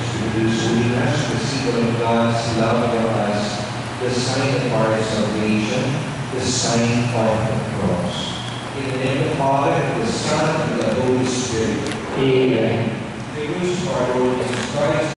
to produce holiness, the symbol of God's love for us, the sign of our salvation, the sign of the cross. In the name of the Father, and the Son, and the Holy Spirit. Amen. The grace of our Lord Jesus Christ,